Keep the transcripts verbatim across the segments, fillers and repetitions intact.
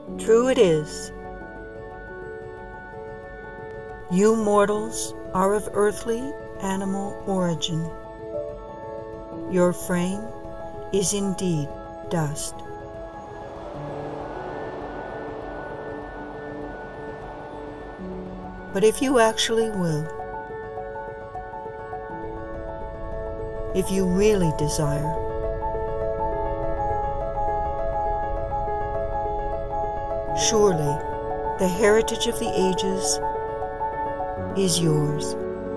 True it is. You mortals are of earthly, animal origin. Your frame is indeed dust. But if you actually will, if you really desire, surely the heritage of the ages is yours.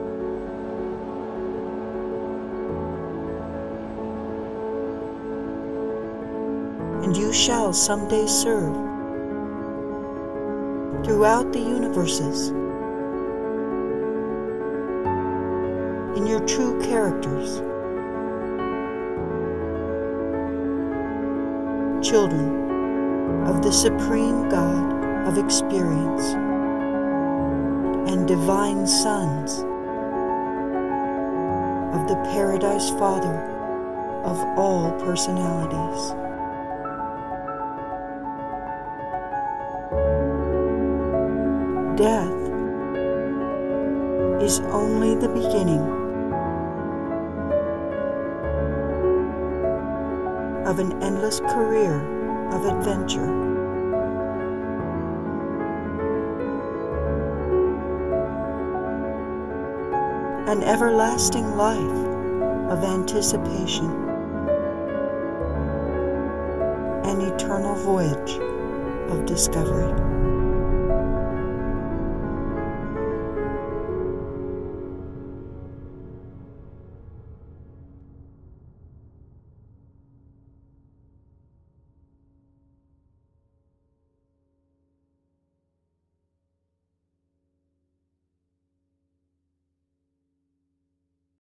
And you shall someday serve throughout the universes in your true characters, children of the Supreme God of experience and divine sons of the Paradise Father of all personalities. Death is only the beginning of an endless career of adventure. An everlasting life of anticipation, an eternal voyage of discovery.